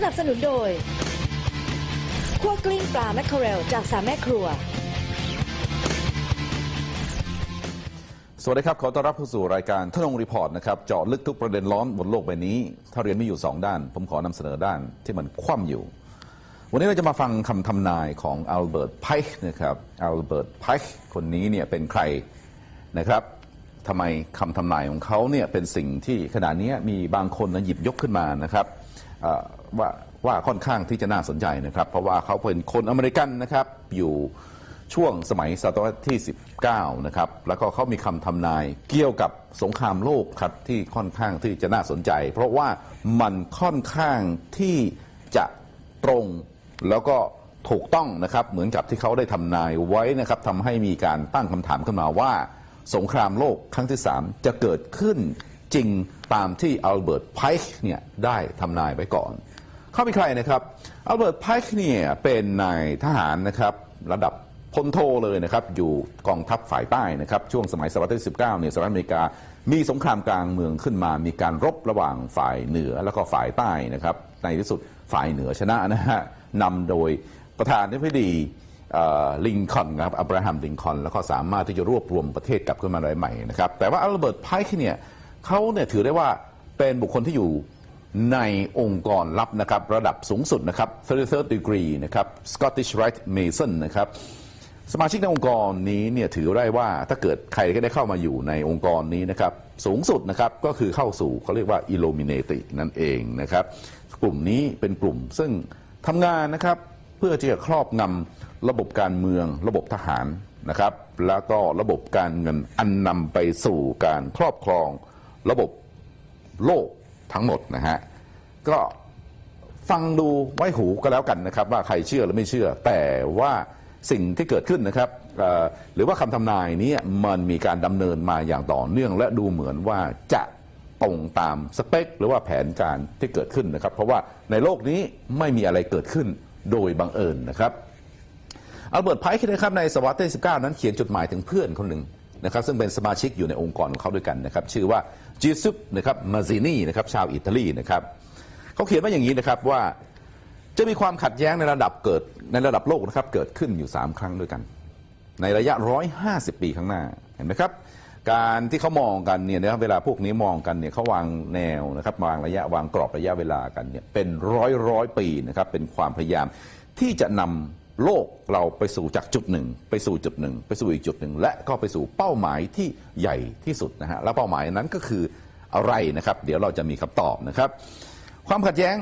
นับสนุนโดยคั่วกลิ้งปลาแมคเคอเรลจาก3แม่ครัวสวัสดีครับขอต้อนรับเข้าสู่รายการทนงรีพอร์ตนะครับเจาะลึกทุกประเด็นร้อนบนโลกใบนี้ถ้าเรียนไม่อยู่2ด้านผมขอนำเสนอด้านที่มันคว่ำอยู่วันนี้เราจะมาฟังคำทำนายของอัลเบิร์ตไพค์นะครับอัลเบิร์ตไพค์คนนี้เนี่ยเป็นใครนะครับทำไมคำทำนายของเขาเนี่ยเป็นสิ่งที่ขณะนี้มีบางคนหยิบยกขึ้นมานะครับว่าค่อนข้างที่จะน่าสนใจนะครับเพราะว่าเขาเป็นคนอเมริกันนะครับอยู่ช่วงสมัยศตวรรษที่19นะครับแล้วก็เขามีคำทำนายเกี่ยวกับสงครามโลกครับที่ค่อนข้างที่จะน่าสนใจเพราะว่ามันค่อนข้างที่จะตรงแล้วก็ถูกต้องนะครับเหมือนกับที่เขาได้ทำนายไว้นะครับทำให้มีการตั้งคำถามขึ้นมาว่าสงครามโลกครั้งที่3จะเกิดขึ้นจริงตามที่อัลเบิร์ตไพค์เนี่ยได้ทำนายไว้ก่อนเขาเป็นใครนะครับอัลเบิร์ตไพค์เนี่ยเป็นนายทหารนะครับระดับพลโทเลยนะครับอยู่กองทัพฝ่ายใต้นะครับช่วงสมัยศตวรรษที่19เนี่ยสหรัฐอเมริกามีสงครามกลางเมืองขึ้นมามีการรบระหว่างฝ่ายเหนือแล้วก็ฝ่ายใต้นะครับในที่สุดฝ่ายเหนือชนะนะฮะนำโดยประธานาธิบดีลิงคอล์นครับอับราฮัมลิงคอล์นแล้วก็สามารถที่จะรวบรวมประเทศกลับขึ้นมาได้ใหม่นะครับแต่ว่าอัลเบิร์ตไพค์เนี่ยเขาเนี่ยถือได้ว่าเป็นบุคคลที่อยู่ในองค์กรลับนะครับระดับสูงสุดนะครับ 33rd degree นะครับ Scottish Rite Mason นะครับสมาชิกในองค์กรนี้เนี่ยถือได้ว่าถ้าเกิดใครก็ได้เข้ามาอยู่ในองค์กรนี้นะครับสูงสุดนะครับก็คือเข้าสู่เขาเรียกว่า Illuminati นั่นเองนะครับกลุ่มนี้เป็นกลุ่มซึ่งทำงานนะครับเพื่อที่จะครอบงำระบบการเมืองระบบทหารนะครับแล้วก็ระบบการเงินอันนำไปสู่การครอบครองระบบโลกทั้งหมดนะฮะก็ฟังดูไว้หูก็แล้วกันนะครับว่าใครเชื่อหรือไม่เชื่อแต่ว่าสิ่งที่เกิดขึ้นนะครับหรือว่าคำทำนายนี้มันมีการดำเนินมาอย่างต่อเนื่องและดูเหมือนว่าจะตรงตามสเปคหรือว่าแผนการที่เกิดขึ้นนะครับเพราะว่าในโลกนี้ไม่มีอะไรเกิดขึ้นโดยบังเอิญนะครับอัลเบิร์ตไพค์นะครับในศตวรรษที่19นั้นเขียนจดหมายถึงเพื่อนคนหนึ่งนะครับซึ่งเป็นสมาชิกอยู่ในองค์กรของเขาด้วยกันนะครับชื่อว่าจิซุปนะครับมาซินีนะครับชาวอิตาลีนะครับเขาเขียนว่าอย่างนี้นะครับว่าจะมีความขัดแย้งในระดับโลกนะครับเกิดขึ้นอยู่3ครั้งด้วยกันในระยะ150 ปีข้างหน้าเห็นไหมครับการที่เขามองกันเนี่ยนะครับเวลาพวกนี้มองกันเนี่ยเขาวางแนวนะครับวางกรอบระยะเวลากันเนี่ยเป็นร้อยปีนะครับเป็นความพยายามที่จะนำโลกเราไปสู่จากจุดหนึ่งไปสู่จุดหนึ่งไปสู่อีกจุดหนึ่งและก็ไปสู่เป้าหมายที่ใหญ่ที่สุดนะฮะแล้วเป้าหมายนั้นก็คืออะไรนะครับเดี๋ยวเราจะมีคำตอบนะครับความขัดแย้ง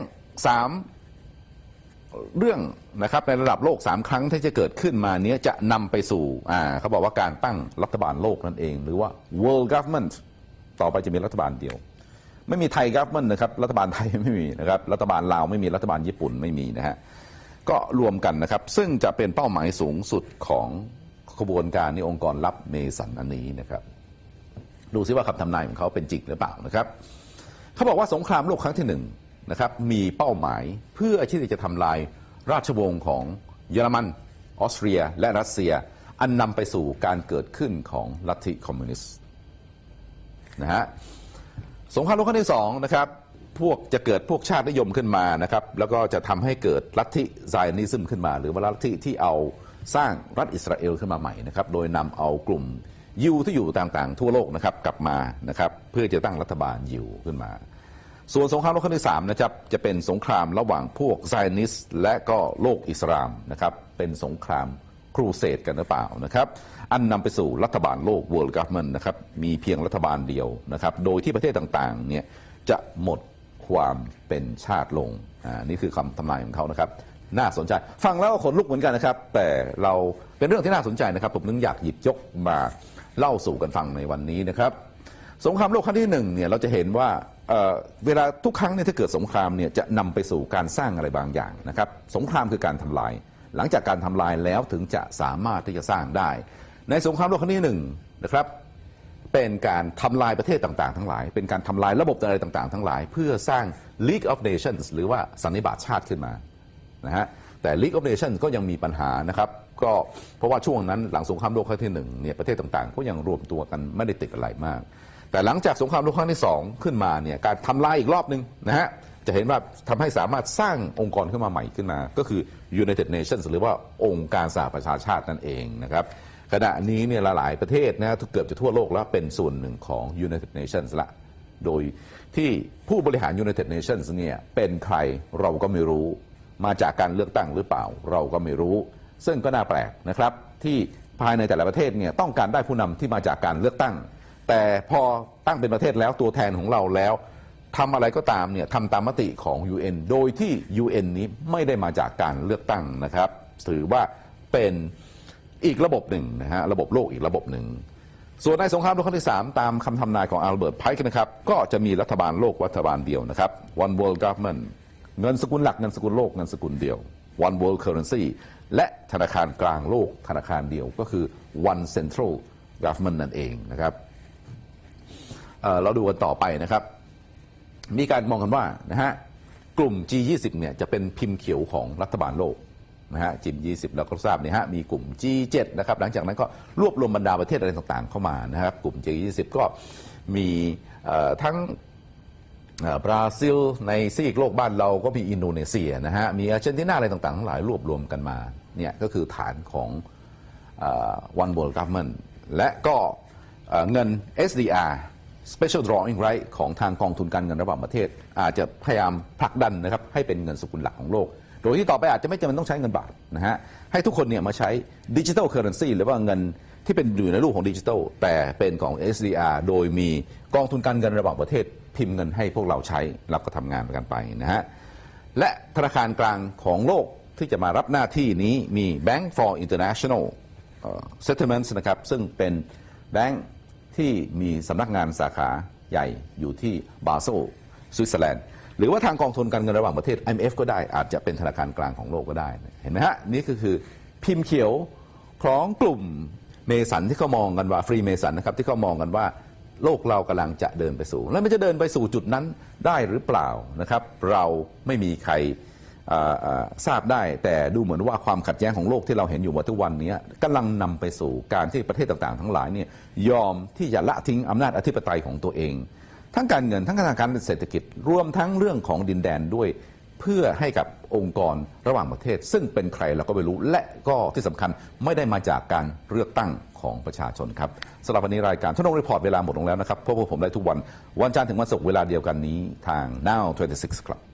3เรื่องนะครับในระดับโลก3ครั้งที่จะเกิดขึ้นมานี้จะนำไปสู่เขาบอกว่าการตั้งรัฐบาลโลกนั่นเองหรือว่า world government ต่อไปจะมีรัฐบาลเดียวไม่มีไทย government นะครับรัฐบาลไทยไม่มีนะครับรัฐบาลลาวไม่มีรัฐบาลญี่ปุ่นไม่มีนะฮะก็รวมกันนะครับซึ่งจะเป็นเป้าหมายสูงสุดของขบวนการในองค์กรลับเมสันอันนี้นะครับดูซิว่าคำทำนายของเขาเป็นจริงหรือเปล่านะครับเขาบอกว่าสงครามโลกครั้งที่1นะครับมีเป้าหมายเพื่อที่จะทำลายราชวงศ์ของเยอรมันออสเตรียและรัสเซียอันนำไปสู่การเกิดขึ้นของลัทธิคอมมิวนิสต์นะฮะสงครามโลกครั้งที่2นะครับจะเกิดพวกชาตินิยมขึ้นมานะครับแล้วก็จะทำให้เกิดลัทธิไซออนิซึมขึ้นมาหรือว่าลัทธิที่เอาสร้างรัฐอิสราเอลขึ้นมาใหม่นะครับโดยนำเอากลุ่มยิวที่อยู่ต่างๆทั่วโลกนะครับกลับมานะครับเพื่อจะตั้งรัฐบาลยิวขึ้นมาส่วนสงครามโลกครั้งที่3นะครับจะเป็นสงครามระหว่างพวกไซออนิสต์และก็โลกอิสลามนะครับเป็นสงครามครูเสดกันหรือเปล่านะครับอันนำไปสู่รัฐบาลโลก World Government นะครับมีเพียงรัฐบาลเดียวนะครับโดยที่ประเทศต่างๆเนี่ยจะหมดความเป็นชาติลงนี่คือคำทำนายของเขานะครับน่าสนใจฟังแล้วขนลุกเหมือนกันนะครับแต่เราเป็นเรื่องที่น่าสนใจนะครับผมนึกอยากหยิบยกมาเล่าสู่กันฟังในวันนี้นะครับสงครามโลกครั้งที่1เนี่ยเราจะเห็นว่าเวลาทุกครั้งเนี่ยถ้าเกิดสงครามเนี่ยจะนำไปสู่การสร้างอะไรบางอย่างนะครับสงครามคือการทำลายหลังจากการทำลายแล้วถึงจะสามารถที่จะสร้างได้ในสงครามโลกครั้งที่1นะครับเป็นการทำลายประเทศต่างๆทั้งหลายเป็นการทำลายระบบอะไรต่างๆทั้งหลายเพื่อสร้าง League of Nations หรือว่าสันนิบาตชาติขึ้นมานะฮะแต่ League of Nations ก็ยังมีปัญหานะครับก็เพราะว่าช่วงนั้นหลังสงครามโลกครั้งที่1เนี่ยประเทศต่างๆก็ยังรวมตัวกันไม่ได้ติดอะไรมากแต่หลังจากสงครามโลกครั้งที่2ขึ้นมาเนี่ยการทำลายอีกรอบนึงนะฮะจะเห็นว่าทำให้สามารถสร้างองค์กรขึ้นมาใหม่ขึ้นมาก็คือ United Nations หรือว่าองค์การสหประชาชาตินั่นเองนะครับขณะนี้เนี่ยหลายประเทศนะเกือบจะทั่วโลกแล้วเป็นส่วนหนึ่งของ United Nations ละโดยที่ผู้บริหาร United Nations เนี่ยเป็นใครเราก็ไม่รู้มาจากการเลือกตั้งหรือเปล่าเราก็ไม่รู้ซึ่งก็น่าแปลกนะครับที่ภายในแต่ละประเทศเนี่ยต้องการได้ผู้นำที่มาจากการเลือกตั้งแต่พอตั้งเป็นประเทศแล้วตัวแทนของเราแล้วทำอะไรก็ตามเนี่ยทำตามมติของ UN โดยที่ UN นี้ไม่ได้มาจากการเลือกตั้งนะครับถือว่าเป็นอีกระบบหนึ่งนะฮะระบบโลกอีกระบบหนึ่งส่วนในสงครามโลกครั้งที่ 3ตามคำทำนายของอัลเบิร์ตไพค์นะครับก็จะมีรัฐบาลโลกรัฐบาลเดียวนะครับ One World Government เงินสกุลหลักเงินสกุลโลกเงินสกุลเดียว One World Currency และธนาคารกลางโลกธนาคารเดียวก็คือ One Central Government นั่นเองนะครับเราดูกันต่อไปนะครับมีการมองกันว่านะฮะกลุ่ม G20 เนี่ยจะเป็นพิมพ์เขียวของรัฐบาลโลกนะฮะ G20 เราก็ทราบเนี่ยฮะมีกลุ่ม G7 นะครับหลังจากนั้นก็รวบรวมบรรดาประเทศอะไรต่างๆเข้ามานะครับกลุ่ม G20 ก็มีทั้งบราซิลในซีกโลกบ้านเราก็มีอินโดนีเซียนะฮะมีอาร์เจนตินาอะไรต่างๆทั้งหลายรวบรวมกันมาเนี่ยก็คือฐานของOne World Government และก็เงิน SDR Special Drawing Right ของทางกองทุนการเงินระหว่างประเทศอาจจะพยายามผลักดันนะครับให้เป็นเงินสกุลหลักของโลกโดยที่ต่อไปอาจจะไม่จำเป็นต้องใช้เงินบาทนะฮะให้ทุกคนเนี่ยมาใช้ดิจิทัลเคอร์เรนซีหรือว่าเงินที่เป็นอยู่ในรูปของดิจิทัลแต่เป็นของ SDR โดยมีกองทุนการเงินระหว่างประเทศพิมพ์เงินให้พวกเราใช้รับก็ทำงานกันไปนะฮะและธนาคารกลางของโลกที่จะมารับหน้าที่นี้มี Bank for International Settlements นะครับซึ่งเป็นแบงค์ที่มีสำนักงานสาขาใหญ่อยู่ที่บาโซลสวิตเซอร์แลนด์หรือว่าทางกองทุนการเงินระหว่างประเทศ IMF ก็ได้อาจจะเป็นธนาคารกลางของโลกก็ได้เห็นไหมฮะนี่คือพิมพ์เขียวของกลุ่มเมสันที่เขามองกันว่าฟรีเมสันนะครับที่เขามองกันว่าโลกเรากำลังจะเดินไปสู่แล้วมันจะเดินไปสู่จุดนั้นได้หรือเปล่านะครับเราไม่มีใครทราบได้แต่ดูเหมือนว่าความขัดแย้งของโลกที่เราเห็นอยู่ทุกวันนี้กำลังนำไปสู่การที่ประเทศต่างๆทั้งหลายเนี่ยยอมที่จะละทิ้งอำนาจอธิปไตยของตัวเองทั้งการเงินทั้งทางการเศรษฐกิจรวมทั้งเรื่องของดินแดนด้วยเพื่อให้กับองค์กรระหว่างประเทศซึ่งเป็นใครเราก็ไม่รู้และก็ที่สำคัญไม่ได้มาจากการเลือกตั้งของประชาชนครับสำหรับวันนี้รายการทนงรีพอร์ตเวลาหมดลงแล้วนะครับพบกับผมได้ทุกวันจันทร์ถึงวันศุกร์เวลาเดียวกันนี้ทาง Now 26 ครับ